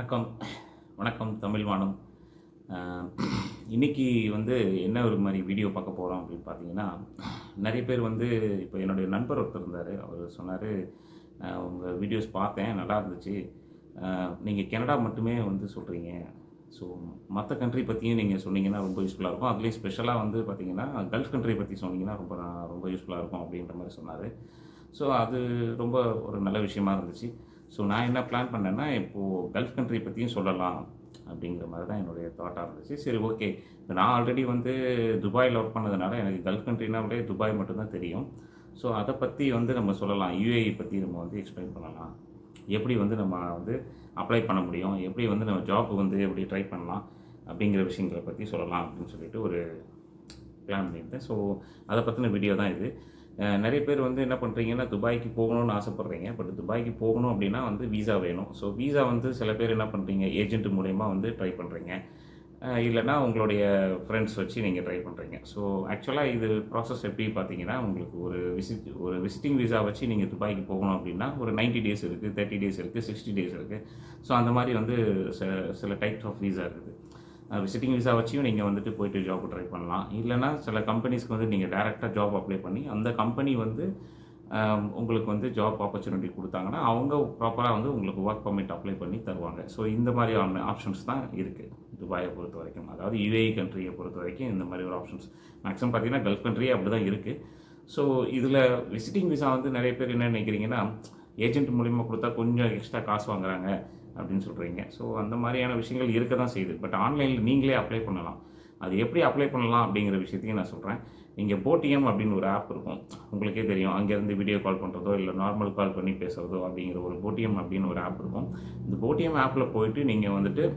வணக்கம் வணக்கம் தமிழ் வானம். இன்றைக்கி என்ன ஒரு மாதிரி வீடியோ பார்க்க போகிறோம் அப்படின்னு பார்த்தீங்கன்னா, நிறைய பேர் இப்போ என்னுடைய நண்பர் ஒருத்தர் இருந்தார். அவர் சொன்னார், உங்கள் வீடியோஸ் பார்த்தேன், நல்லா இருந்துச்சு. நீங்கள் கனடா மட்டுமே சொல்கிறீங்க, ஸோ மற்ற கண்ட்ரி பற்றியும் நீங்கள் சொன்னீங்கன்னா ரொம்ப யூஸ்ஃபுல்லாக இருக்கும். அதுலேயும் ஸ்பெஷலாக பார்த்தீங்கன்னா கல்ஃப் கண்ட்ரி பற்றி சொன்னீங்கன்னா ரொம்ப யூஸ்ஃபுல்லாக இருக்கும் அப்படின்ற மாதிரி சொன்னார். ஸோ அது ரொம்ப ஒரு நல்ல விஷயமா இருந்துச்சு. ஸோ நான் என்ன பிளான் பண்ணேன்னா, இப்போது கல்ஃப் கண்ட்ரி பற்றியும் சொல்லலாம் அப்படிங்கிற மாதிரி தான் என்னுடைய தாட்டாக இருந்துச்சு. சரி, ஓகே. இப்போ நான் ஆல்ரெடி துபாயில் ஒர்க் பண்ணதுனால எனக்கு கல்ஃப் கண்ட்ரினாலே துபாய் மட்டும்தான் தெரியும். ஸோ அதை பற்றி நம்ம சொல்லலாம். யுஏஇ பற்றி நம்ம எக்ஸ்பிளைன் பண்ணலாம். எப்படி நம்ம அப்ளை பண்ண முடியும், எப்படி நம்ம ஜாப் எப்படி ட்ரை பண்ணலாம் அப்படிங்கிற விஷயங்களை பற்றி சொல்லலாம் அப்படின்னு சொல்லிட்டு ஒரு பிளான் பண்ணியிருந்தேன். ஸோ அதை பற்றின வீடியோ தான் இது. நிறைய பேர் என்ன பண்ணுறீங்கன்னா, துபாய்க்கு போகணும்னு ஆசைப்பட்றீங்க. பட் துபாய்க்கு போகணும் அப்படின்னா வீசா வேணும். ஸோ வீசா சில பேர் என்ன பண்ணுறீங்க, ஏஜென்ட் மூலயமா ட்ரை பண்ணுறீங்க, இல்லைனா உங்களுடைய ஃப்ரெண்ட்ஸ் வச்சு நீங்கள் ட்ரை பண்ணுறீங்க. ஸோ ஆக்சுவலாக இது ப்ராசஸ் எப்படி பார்த்தீங்கன்னா, உங்களுக்கு ஒரு விசிட்டிங் வீசா வச்சு நீங்கள் துபாய்க்கு போகணும் அப்படின்னா ஒரு 90 டேஸ் இருக்குது, 30 டேஸ் இருக்குது, 60 டேஸ் இருக்குது. ஸோ அந்த மாதிரி சில டைப்ஸ் ஆஃப் வீசா இருக்குது. விசிட்டிங் விசா வச்சியும் நீங்கள் போயிட்டு ஜாப் ட்ரை பண்ணலாம். இல்லைனா சில கம்பெனிஸ்க்கு நீங்கள் டேரெக்டாக ஜாப் அப்ளை பண்ணி அந்த கம்பெனி உங்களுக்கு ஜாப் ஆப்பர்ச்சுனிட்டி கொடுத்தாங்கன்னா அவங்க ப்ராப்பராக உங்களுக்கு ஒர்க் பர்மிட் அப்ளை பண்ணி தருவாங்க. ஸோ இந்த மாதிரியான ஆப்ஷன்ஸ் தான் இருக்குது துபாயை பொறுத்த வரைக்கும். அதாவது யுஏஇ கண்ட்ரியை பொறுத்த வரைக்கும் இந்த மாதிரி ஒரு ஆப்ஷன்ஸ் மேக்ஸிமம் பார்த்தீங்கன்னா கல்ஃப் கண்ட்ரியே அப்படி தான் இருக்குது. ஸோ இதில் விசிட்டிங் விசா நிறைய பேர் என்ன நினைக்கிறீங்கன்னா, ஏஜென்ட் மூலிமா கொடுத்தா கொஞ்சம் எக்ஸ்ட்ரா காசு வாங்குறாங்க அப்படின்னு சொல்கிறீங்க. ஸோ அந்த மாதிரியான விஷயங்கள் இருக்க தான் செய்யுது. பட் ஆன்லைனில் நீங்களே அப்ளை பண்ணலாம். அது எப்படி அப்ளை பண்ணலாம் அப்படிங்கிற விஷயத்தையும் நான் சொல்கிறேன். நீங்கள் BOTIM அப்படின்னு ஒரு ஆப் இருக்கும், உங்களுக்கே தெரியும். அங்கேருந்து வீடியோ கால் பண்ணுறதோ இல்லை நார்மல் கால் பண்ணி பேசுகிறதோ அப்படிங்கிற ஒரு BOTIM அப்படின்னு ஒரு ஆப் இருக்கும். இந்த BOTIM ஆப்பில் போயிட்டு நீங்கள்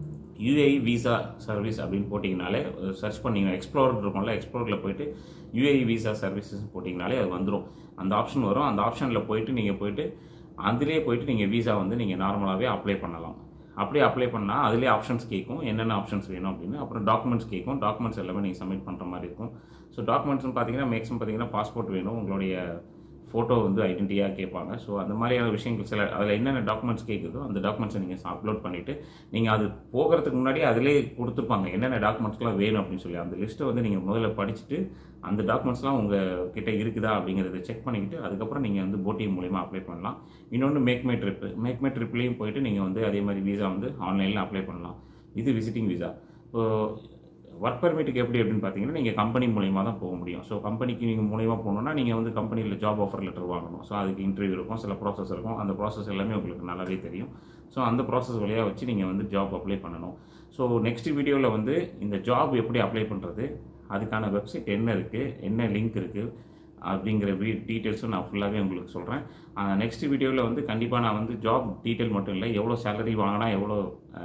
யுஏஇ விசா சர்வீஸ் அப்படின்னு போட்டிங்கனாலே, சர்ச் பண்ணிங்கன்னா எக்ஸ்ப்ளோர் இருக்கும்ல, எக்ஸ்ப்ளோரில் போயிட்டு யுஏஇ விசா சர்வீசஸ் போட்டிங்கனாலே அது வந்துடும். அந்த ஆப்ஷன் வரும். அந்த ஆப்ஷனில் போயிட்டு நீங்கள் அதிலே போயிட்டு நீங்கள் வீசா நீங்கள் நார்மலாகவே அப்ளை பண்ணலாம். அப்படியே அப்ளை பண்ணால் அதிலே ஆப்ஷன்ஸ் கேட்கும், என்னென்ன ஆப்ஷன்ஸ் வேணும் அப்படின்னு. அப்புறம் டாக்குமெண்ட்ஸ் கேட்கும். டாக்குமெண்ட்ஸ் எல்லாமே நீங்கள் சப்மிட் பண்ணுற மாதிரி இருக்கும். ஸோ டாக்குமெண்ட்ஸ்னு பார்த்தீங்கன்னா மேக்ஸிமம் பார்த்தீங்கன்னா பாஸ்போர்ட் வேணும், உங்களுடைய ஃபோட்டோ ஐடென்டிட்டியாக கேட்பாங்க. ஸோ அந்த மாதிரியான விஷயங்கள் சில அதில் என்னென்ன டாக்குமெண்ட்ஸ் கேட்குதோ அந்த டாக்குமெண்ட்ஸை நீங்கள் அப்லோட் பண்ணிவிட்டு நீங்கள் அது போகிறதுக்கு முன்னாடி அதிலே கொடுத்துருப்பாங்க என்னென்ன டாக்குமெண்ட்ஸ்லாம் வேணும் அப்படின்னு சொல்லி. அந்த லிஸ்ட்டை நீங்கள் முதல்ல படிச்சுட்டு அந்த டாக்குமெண்ட்ஸ்லாம் உங்கள் கிட்டே இருக்குதா அப்படிங்கிறத செக் பண்ணிக்கிட்டு அதுக்கப்புறம் நீங்கள் BOTIM மூலிமா அப்ளை பண்ணலாம். இன்னொன்று மேக் மை ட்ரிப்லேயும் போயிட்டு நீங்கள் அதே மாதிரி வீசா ஆன்லைனில் அப்ளை பண்ணலாம். இது விசிட்டிங் வீசா. ஸோ ஒர்க் பர்மிட்டுக்கு எப்படி அப்படின்னு பார்த்தீங்கன்னா, நீங்கள் கம்பெனி மூலிமா தான் போக முடியும். ஸோ கம்பெனிக்கு நீங்கள் மூலிமா போகணுன்னா நீங்கள் கம்பெனியில் ஜாப் ஆஃபர் லெட்டர் வாங்கணும். ஸோ அதுக்கு இன்டர்வியூ இருக்கும், சில ப்ராசஸ் இருக்கும். அந்த ப்ராசஸ் எல்லாமே உங்களுக்கு நல்லாவே தெரியும். ஸோ அந்த ப்ராசஸ் வழியாக வச்சு நீங்கள் ஜாப் அப்ளை பண்ணணும். ஸோ நெக்ஸ்ட் வீடியோவில் இந்த ஜாப் எப்படி அப்ளை பண்ணுறது, அதுக்கான வெப்சைட் என்ன இருக்குது, என்ன லிங்க் இருக்குது அப்படிங்கிற டீட்டெயில்ஸும் நான் ஃபுல்லாகவே உங்களுக்கு சொல்கிறேன். நெக்ஸ்ட் வீடியோவில் கண்டிப்பாக நான் ஜாப் டீட்டெயில் மட்டும் இல்லை, எவ்வளோ சேலரி வாங்கினா எவ்வளோ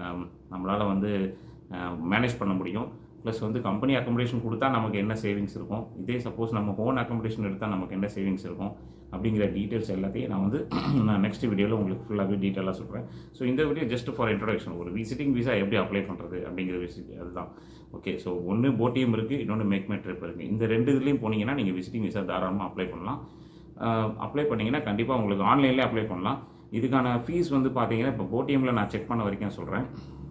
நம்மளால் மேனேஜ் பண்ண முடியும், ப்ளஸ் கம்பெனி அக்கமடேஷன் கொடுத்தா நமக்கு என்ன சேவிங்ஸ் இருக்கும், இதே சப்போஸ் நம்ம ஓன் அக்கமடேஷன் எடுத்தால் நமக்கு என்ன சேவிங்ஸ் இருக்கும் அப்படிங்கிற டீட்டெயில்ஸ் எல்லாத்தையும் நான் நெக்ஸ்ட் வீடியோவில் உங்களுக்கு ஃபுல்லாகவே டீட்டெயிலாக சொல்கிறேன். ஸோ இந்த வீடியோ ஜஸ்ட் ஃபார் இன்ட்ரோடக்ஷன், ஒரு விசிட்டிங் விசா எப்படி அப்ளை பண்ணுறது அப்படிங்கிற விஷயம் அதுதான். ஓகே, ஸோ ஒன்று BOTIM இருக்குது, இன்னொன்று மேக் மை ட்ரிப் இருக்குது. இந்த ரெண்டு இதுலேயும் போனீங்கன்னா நீங்கள் விசிட்டிங் விசா தாராளமாக அப்ளை பண்ணலாம். அப்ளை பண்ணிங்கன்னா கண்டிப்பாக உங்களுக்கு ஆன்லைன்லேயே அப்ளை பண்ணலாம். இதுக்கான ஃபீஸ் பார்த்தீங்கன்னா இப்போ BOTIMல நான் செக் பண்ண வரைக்கும் சொல்கிறேன்,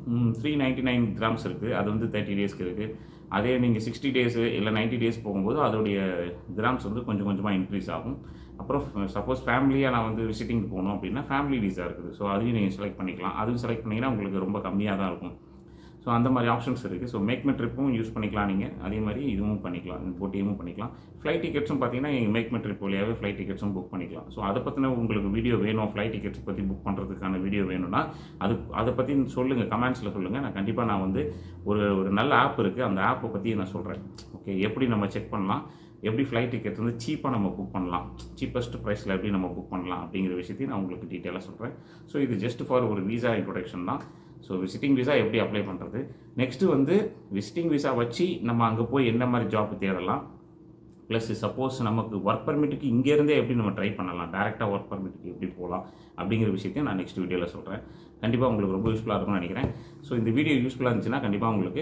399 கிராம்ஸ் இருக்குது. அது 30 டேஸ்க்கு இருக்குது. அதே நீங்கள் 60 டேஸு இல்லை 90 டேஸ் போகும்போது அதோடைய கிராம்ஸ் கொஞ்சம் கொஞ்சமாக இன்க்ரீஸ் ஆகும். அப்புறம் சப்போஸ் ஃபேமிலியாக நான் விசிட்டிங் போகணும் அப்படின்னா ஃபேமிலி வீசா இருக்குது. ஸோ அதையும் நீங்கள் செலக்ட் பண்ணிக்கலாம். அதுவும் செலக்ட் பண்ணிங்கன்னா உங்களுக்கு ரொம்ப கம்மியாக தான் இருக்கும். ஸோ அந்த மாதிரி ஆப்ஷன்ஸ் இருக்குது. ஸோ மேக் மை ட்ரிப்பும் யூஸ் பண்ணிக்கலாம் நீங்கள், அதே மாதிரி இதுவும் பண்ணிக்கலாம், BOTIMும் பண்ணிக்கலாம். ஃப்ளைட் டிக்கெட்ஸும் பார்த்தீங்கன்னா நீங்கள் மேக் மை ட்ரிப் வழியாகவே ஃப்ளைட் டிக்கெட்ஸும் புக் பண்ணிக்கலாம். ஸோ அதை பற்றின உங்களுக்கு வீடியோ வேணும், ஃப்ளைட் டிக்கெட்ஸ் பற்றி புக் பண்ணுறதுக்கான வீடியோ வேணும்னா அதை பற்றி சொல்லுங்கள், கமெண்ட்ஸில் சொல்லுங்கள். நான் கண்டிப்பாக ஒரு நல்ல ஆப் இருக்குது, அந்த ஆப்பை பற்றி நான் சொல்கிறேன். ஓகே, எப்படி நம்ம செக் பண்ணலாம், எப்படி ஃப்ளைட் டிக்கெட் சீப்பாக நம்ம புக் பண்ணலாம், சீப்பஸ்ட் ப்ரைஸில் எப்படி நம்ம புக் பண்ணலாம் அப்படிங்கிற விஷயத்தையும் நான் உங்களுக்கு டீட்டெயிலாக சொல்கிறேன். ஸோ இது ஜஸ்ட் ஃபார் ஒரு வீசா இன்ட்ரோடக்ஷன் தான். ஸோ விசிட்டிங் விசா எப்படி அப்ளை பண்ணுறது, நெக்ஸ்ட்டு விசிட்டிங் விசா வச்சு நம்ம அங்கே போய் என்ன மாதிரி ஜாப் தேடலாம், ப்ளஸ் சப்போஸ் நமக்கு ஒர்க் பர்மிட்டுக்கு இங்கேருந்தே எப்படி நம்ம ட்ரை பண்ணலாம், டேரெக்டாக ஒர்க் பர்மிட்டுக்கு எப்படி போகலாம் அப்படிங்கிற விஷயத்தையும் நான் நெக்ஸ்ட் வீடியோவில் சொல்கிறேன். கண்டிப்பாக உங்களுக்கு ரொம்ப யூஸ்ஃபுல்லாக இருக்கும்னு நினைக்கிறேன். ஸோ இந்த வீடியோ யூஸ்ஃபுல்லாக இருந்துச்சுன்னா கண்டிப்பாக உங்களுக்கு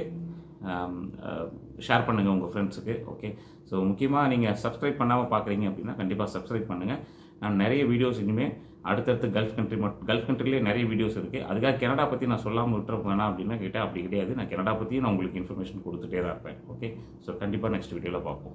ஷேர் பண்ணுங்கள் உங்கள் ஃப்ரெண்ட்ஸுக்கு. ஓகே, ஸோ முக்கியமாக நீங்கள் சப்ஸ்கிரைப் பண்ணாமல் பார்க்குறீங்க அப்படின்னா கண்டிப்பாக சப்ஸ்கிரைப் பண்ணுங்கள். நான் நிறைய வீடியோஸ் இனிமேல் அடுத்தடுத்து கல்ஃப் கண்ட்ரிலே நிறைய வீடியோஸ் இருக்குது. அதுக்காக கனடா பற்றி நான் சொல்லாமல் விட்டுற வேணாம் அப்படின்னு கேட்டால் அப்படி கிடையாது. நான் கனடா பற்றியும் நான் உங்களுக்கு இன்ஃபர்மேஷன் கொடுத்துட்டே தான் இருப்பேன். ஓகே, ஸோ கண்டிப்பாக நெக்ஸ்ட் வீடியோவில் பார்ப்போம்.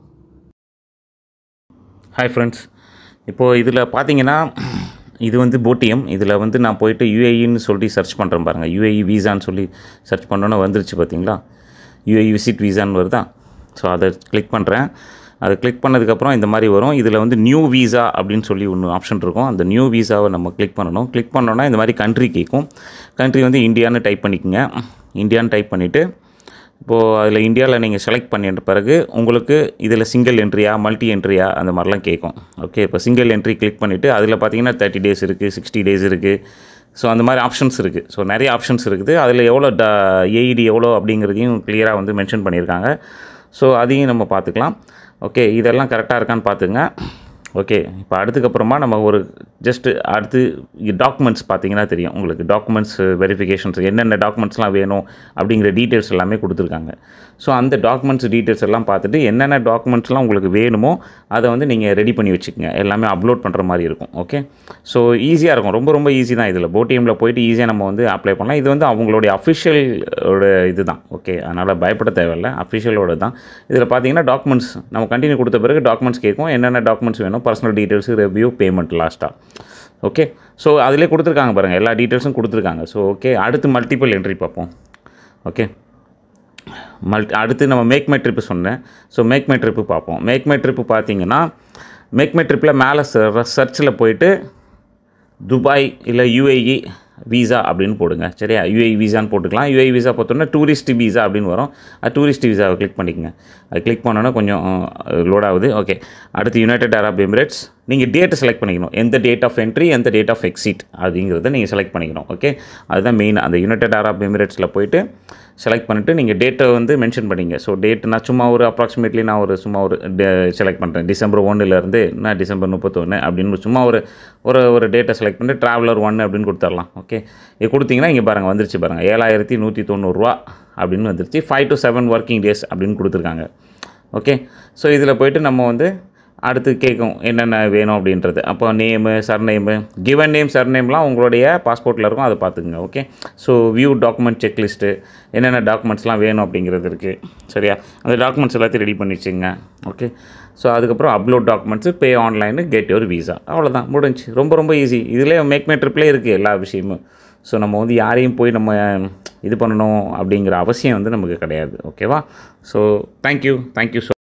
ஹாய் ஃப்ரெண்ட்ஸ், இப்போது இதில் பார்த்தீங்கன்னா இது வந்து BOTIM. இதில் வந்து நான் போயிட்டு UAEன்னு சொல்லி சர்ச் பண்ணுறேன் பாருங்கள். UAE வீசான்னு சொல்லி சர்ச் பண்ணோன்னே வந்துருச்சு பார்த்தீங்களா, UAE விசிட் வீசான்னு வருதா. ஸோ அதை கிளிக் பண்ணுறேன். அதை கிளிக் பண்ணதுக்கப்புறம் இந்த மாதிரி வரும். இதில் வந்து நியூ வீசா அப்படின்னு சொல்லி ஒன்று ஆப்ஷன் இருக்கும். அந்த நியூ வீசாவை நம்ம கிளிக் பண்ணணும். கிளிக் பண்ணோன்னா இந்த மாதிரி கண்ட்ரி கேட்கும். கண்ட்ரி வந்து இந்தியான்னு டைப் பண்ணிக்கோங்க. இந்தியான்னு டைப் பண்ணிவிட்டு இப்போது அதில் இந்தியாவில் நீங்கள் செலக்ட் பண்ணிட்ட பிறகு உங்களுக்கு இதில் சிங்கிள் என்ட்ரியா மல்டி என்ட்ரியா அந்த மாதிரிலாம் கேட்கும். ஓகே, இப்போ சிங்கிள் என்ட்ரி கிளிக் பண்ணிவிட்டு அதில் பார்த்தீங்கன்னா 30 days இருக்குது, 60 days இருக்குது. ஸோ அந்த மாதிரி ஆப்ஷன்ஸ் இருக்குது. ஸோ நிறைய ஆப்ஷன்ஸ் இருக்குது. அதில் எவ்வளோ AED எவ்வளோ அப்படிங்கிறதையும் கிளியராக வந்து மென்ஷன் பண்ணியிருக்காங்க. ஸோ அதையும் நம்ம பார்த்துக்கலாம். ஓகே, இதெல்லாம் கரெக்டாக இருக்கான்னு பார்த்துங்க. ஓகே, இப்போ அடுத்துக்கப்புறமா நம்ம ஒரு ஜஸ்ட்டு அடுத்து டாக்குமெண்ட்ஸ் பார்த்தீங்கன்னா தெரியும் உங்களுக்கு. டாக்குமெண்ட்ஸ் வெரிஃபிகேஷன்ஸ் என்னென்ன டாக்குமெண்ட்ஸ்லாம் வேணும் அப்படிங்கிற டீட்டெயில்ஸ் எல்லாமே கொடுத்துருக்காங்க. ஸோ அந்த டாக்குமெண்ட்ஸ் டீட்டெயில்ஸ் எல்லாம் பார்த்துட்டு என்னென்ன டாக்குமெண்ட்ஸ்லாம் உங்களுக்கு வேணுமோ அதை வந்து நீங்கள் ரெடி பண்ணி வச்சுக்கோங்க. எல்லாமே அப்லோட் பண்ணுற மாதிரி இருக்கும். ஓகே, ஸோ ஈஸியாக இருக்கும். ரொம்ப ரொம்ப ஈஸி தான். இதில் BOTIMல போய்ட்டு ஈஸியாக நம்ம வந்து அப்ளை பண்ணலாம். இது வந்து அவங்களுடைய அஃபிஷியலோட இது தான். ஓகே, அதனால் பயப்பட தேவையில்லை. அஃபிஷியலோட தான். இதில் பார்த்தீங்கன்னா டாக்குமெண்ட்ஸ் நம்ம கண்டினியூ கொடுத்த பிறகு டாக்குமெண்ட்ஸ் கேட்கும். என்னென்ன டாக்குமெண்ட்ஸ் வேணும், பர்சனல் டீட்டெயில்ஸ், ரெவ்யூ, பேமெண்ட் லாஸ்ட்டாக. ஓகே, ஸோ அதிலே கொடுத்துருக்காங்க பாருங்கள், எல்லா டீட்டெயில்ஸும் கொடுத்துருக்காங்க. ஸோ ஓகே, அடுத்து மல்டிபிள் என்ட்ரி பார்ப்போம். ஓகே, அடுத்து நம்ம மேக் மை ட்ரிப்பு சொன்னேன். ஸோ மேக் மை ட்ரிப்பு பார்ப்போம். மேக் மை ட்ரிப்பு பார்த்தீங்கன்னா மேக் மை ட்ரிப்பில் மேலே சர்ச்சில் போயிட்டு துபாய் இல்லை UAE வீசா அப்படின்னு போடுங்க. சரியா, UAE வீசான்னு போட்டுக்கலாம். UAE வீசா பார்த்தோன்னா டூரிஸ்ட் வீசா அப்படின்னு வரும். அது டூரிஸ்ட் வீசாவை கிளிக் பண்ணிக்கோங்க. அது கிளிக் பண்ணோன்னா கொஞ்சம் லோட் ஆகுது. ஓகே, அடுத்து யுனைடெட் அரப் எமிரேட்ஸ். நீங்கள் டேட்டை செலக்ட் பண்ணிக்கணும். எந்த டேட் ஆஃப் என்ட்ரி, எந்த டேட் ஆஃப் எக்ஸிட் அப்படிங்கிறத நீங்கள் செலக்ட் பண்ணிக்கணும். ஓகே, அதுதான் மெயின். அந்த யுனைடெட் அரப் எமிரேட்ஸில் போய்ட்டு செலக்ட் பண்ணிவிட்டு நீங்கள் டேட்டை வந்து மென்ஷன் பண்ணிங்க. ஸோ டேட் நான் சும்மா ஒரு அப்ராக்சிமேட்லி நான் ஒரு சும்மா ஒரு செலக்ட் பண்ணுறேன். டிசம்பர் 1 நான் டிசம்பர் 31 அப்படின்னு சும்மா ஒரு டேட்டை செலக்ட் பண்ணிட்டு ட்ராவலர் 1 அப்படின்னு கொடுத்துடலாம். ஓகே, இது கொடுத்தீங்கன்னா இங்கே பாருங்கள் வந்துருச்சு பாருங்கள், 7190 அப்படின்னு வந்துருச்சு. 5 to 7 working days அப்படின்னு கொடுத்துருக்காங்க. ஓகே, ஸோ இதில் போய்ட்டு நம்ம வந்து அடுத்து கேட்கும் என்னென்ன வேணும் அப்படின்றது. அப்போ நேமு, சர்நேமு, கிவன் நேம், சர்நேம்லாம் உங்களுடைய பாஸ்போர்ட்டில் இருக்கும், அதை பார்த்துக்குங்க. Okay, so view document checklist, என்னென்ன டாக்குமெண்ட்ஸ்லாம் வேணும் அப்படிங்கிறது இருக்குது. சரியா, அந்த டாக்குமெண்ட்ஸ் எல்லாத்தையும் ரெடி பண்ணி வச்சுங்க. ஓகே, ஸோ அதுக்கப்புறம் upload documents, pay online, get your visa. அவ்வளோதான், முடிஞ்சு. ரொம்ப ரொம்ப ஈஸி. இதிலே மேக் மை ட்ரிப்லேயே இருக்குது எல்லா விஷயமும். ஸோ நம்ம வந்து யாரையும் போய் நம்ம இது பண்ணணும் அப்படிங்கிற அவசியம் வந்து நமக்கு கிடையாது. ஓகேவா? So thank you so